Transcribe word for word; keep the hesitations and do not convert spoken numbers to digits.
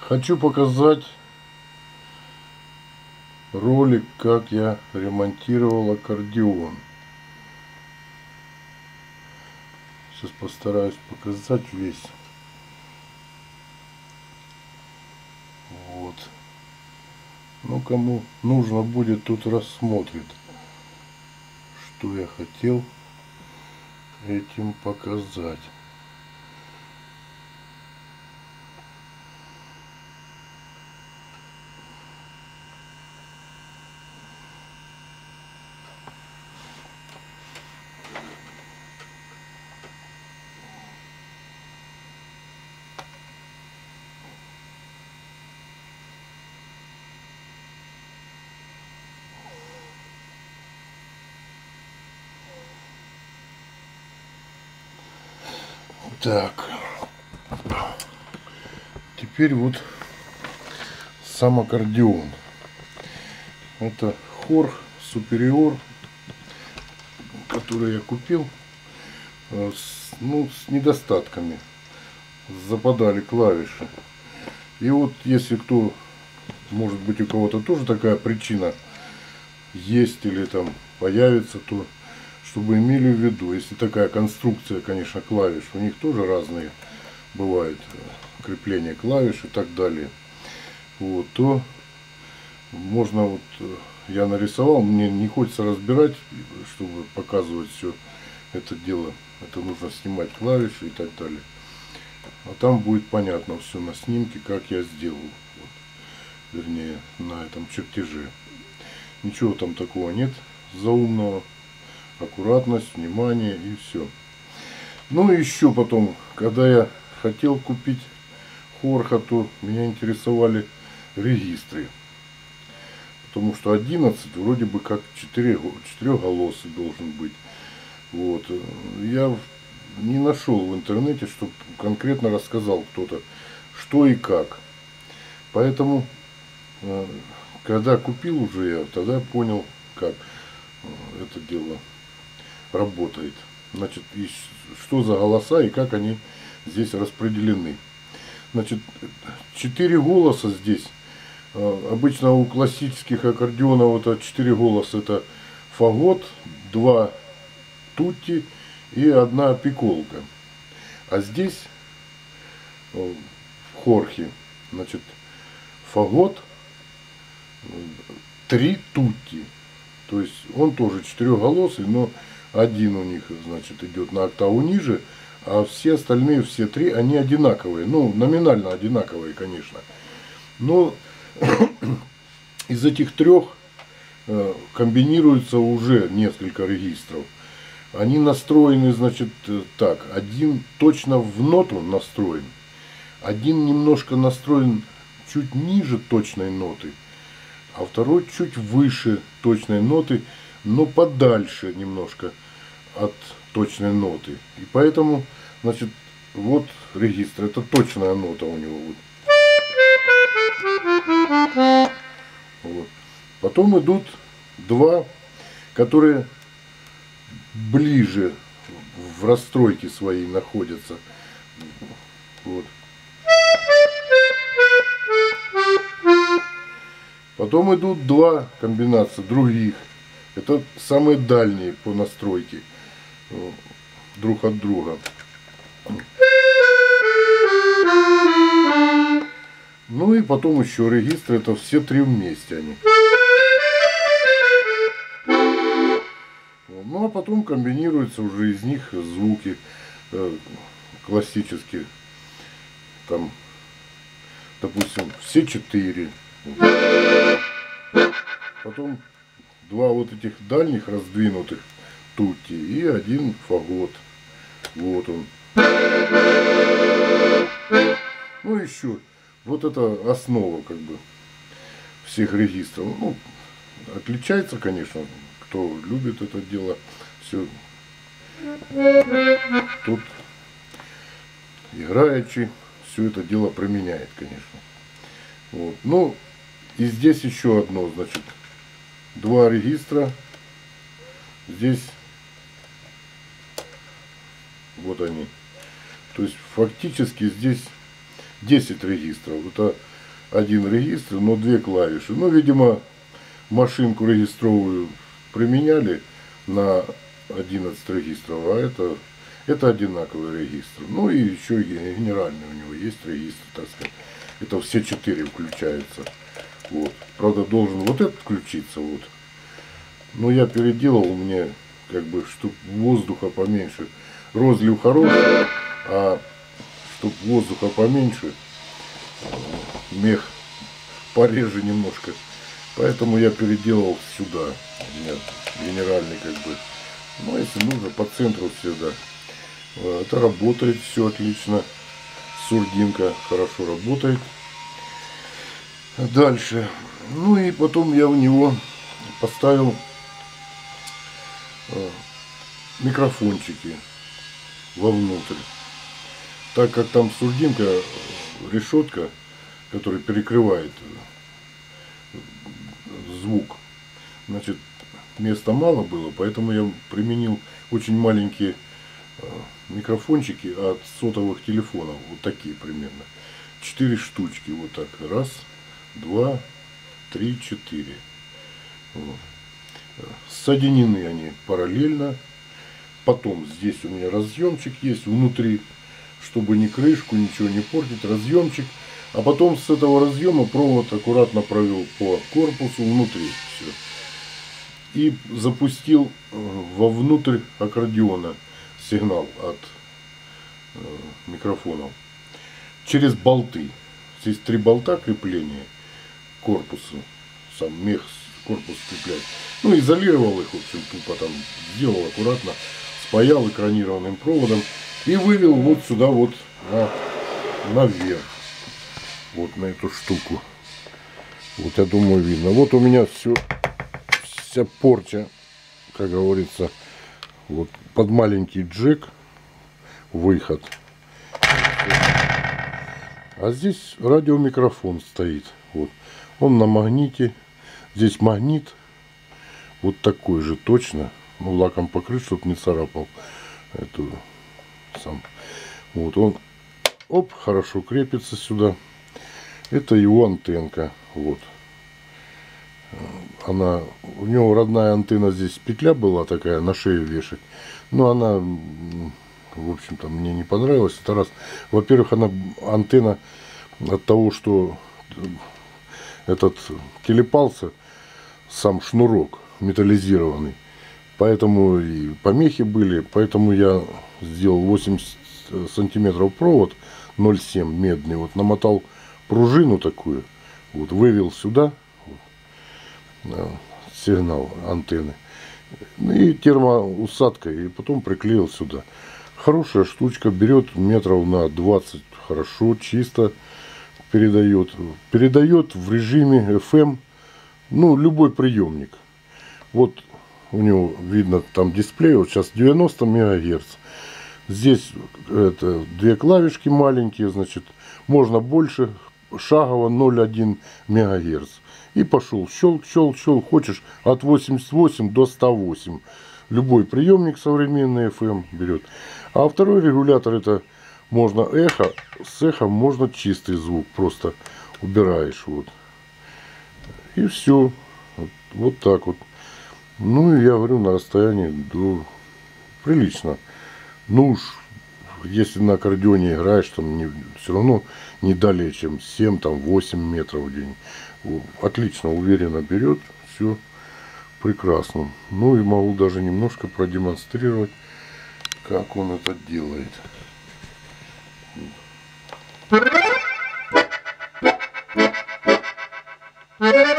Хочу показать ролик, как я ремонтировал аккордеон. Сейчас постараюсь показать весь. Вот. Ну, кому нужно будет, тут рассмотрит, что я хотел этим показать. Так, теперь вот сам аккордеон. Это Хорх Superior, который я купил, с, ну, с недостатками. Западали клавиши. И вот если кто, может быть, у кого-то тоже такая причина есть или там появится, то чтобы имели в виду, если такая конструкция, конечно, клавиш, у них тоже разные бывают крепления клавиш и так далее, вот, то можно, вот я нарисовал, мне не хочется разбирать, чтобы показывать все это дело, это нужно снимать клавиши и так далее, а там будет понятно все на снимке, как я сделал, вот, вернее, на этом чертеже. Ничего там такого нет заумного. Аккуратность, внимание и все. Ну и еще потом, когда я хотел купить Хорха, то меня интересовали регистры. Потому что одиннадцать вроде бы как четырехголосый должен быть. Вот. Я не нашел в интернете, чтобы конкретно рассказал кто-то, что и как. Поэтому, когда купил уже я, тогда понял, как это дело работает. Значит, и что за голоса и как они здесь распределены. Значит, четыре голоса здесь. Обычно у классических аккордеонов это четыре голоса. Это фагот, два тутти и одна пиколка. А здесь в Хорхе, значит, фагот, три тутти. То есть он тоже четырехголосый, но один у них, значит, идет на октаву ниже, а все остальные, все три, они одинаковые. Ну, номинально одинаковые, конечно. Но из этих трех комбинируется уже несколько регистров. Они настроены, значит, так. Один точно в ноту настроен. Один немножко настроен чуть ниже точной ноты. А второй чуть выше точной ноты, но подальше немножко от точной ноты. И поэтому, значит, вот регистр, это точная нота у него. Вот. Вот. Потом идут два, которые ближе в расстройке своей находятся. Вот. Потом идут два комбинации других. Это самые дальние по настройке друг от друга. Ну и потом еще регистры, это все три вместе они. Ну а потом комбинируются уже из них звуки классические. Там, допустим, все четыре. Потом два вот этих дальних раздвинутых тутти и один фагот. Вот он. Ну еще, вот это основа как бы всех регистров. Ну, отличается, конечно, кто любит это дело. Все. Тут играючи все это дело применяет, конечно. Вот. Ну, и здесь еще одно, значит, два регистра. Здесь вот они. То есть фактически здесь десять регистров. Это один регистр, но две клавиши. Ну, видимо, машинку регистровую применяли на одиннадцать регистров, а это, это одинаковый регистр. Ну и еще и генеральный у него есть регистр, так сказать. Это все четыре включаются. Вот. Правда, должен вот этот включиться. Вот. Но я переделал, мне как бы, чтобы воздуха поменьше. Розлив хороший, а чтобы воздуха поменьше, мех пореже немножко. Поэтому я переделал сюда. У меня генеральный как бы. Ну, если нужно, по центру всегда. Это работает все отлично. Сурдинка хорошо работает. Дальше. Ну и потом я в него поставил микрофончики вовнутрь. Так как там сурдинка, решетка, которая перекрывает звук, значит, места мало было, поэтому я применил очень маленькие микрофончики от сотовых телефонов, вот такие примерно, четыре штучки, вот так, раз, два, три, четыре. Вот. Соединены они параллельно. Потом здесь у меня разъемчик есть внутри, чтобы ни крышку, ничего не портить, разъемчик. А потом с этого разъема провод аккуратно провел по корпусу внутри. Все. И запустил вовнутрь аккордеона сигнал от э, микрофонов. Через болты. Здесь три болта крепления к корпусу. Сам мех корпус скреплять. Ну, изолировал их, в общем, тупо там сделал аккуратно, спаял экранированным проводом и вывел вот сюда вот на, наверх. Вот на эту штуку. Вот я думаю видно. Вот у меня все, вся порча, как говорится, вот под маленький джек выход. А здесь радиомикрофон стоит. Вот. Он на магните. Здесь магнит. Вот такой же точно. Ну, лаком покрыт, чтобы не царапал эту сам. Вот он, оп, хорошо крепится сюда. Это его антенка. Вот. Она, у него родная антенна, здесь петля была такая, на шею вешать. Но она, в общем-то, мне не понравилась. Это раз. Во-первых, она антенна от того, что этот телепался, сам шнурок металлизированный. Поэтому и помехи были. Поэтому я сделал восемьдесят сантиметров провод ноль семь медный. Вот намотал пружину такую. Вот вывел сюда вот, сигнал антенны. И термоусадка. И потом приклеил сюда. Хорошая штучка. Берет метров на двадцать. Хорошо, чисто передает. Передает в режиме эф эм. Ну, любой приемник. Вот у него видно там дисплей. Вот сейчас девяносто мегагерц. Здесь это две клавишки маленькие. Значит, можно больше. Шагово ноль целых одна мегагерц. И пошел. Щелк, щелк, щелк. Хочешь от восемьдесят восемь до ста восьми. Любой приемник современный эф эм берет. А второй регулятор, это можно эхо. С эхом можно чистый звук. Просто убираешь. Вот. И все. Вот, вот так вот. Ну, и я говорю, на расстоянии до... прилично. Ну уж, если на аккордеоне играешь, там не, все равно не далее, чем семь-восемь метров в день. Отлично, уверенно берет. Все прекрасно. Ну, и могу даже немножко продемонстрировать, как он это делает. Thank you.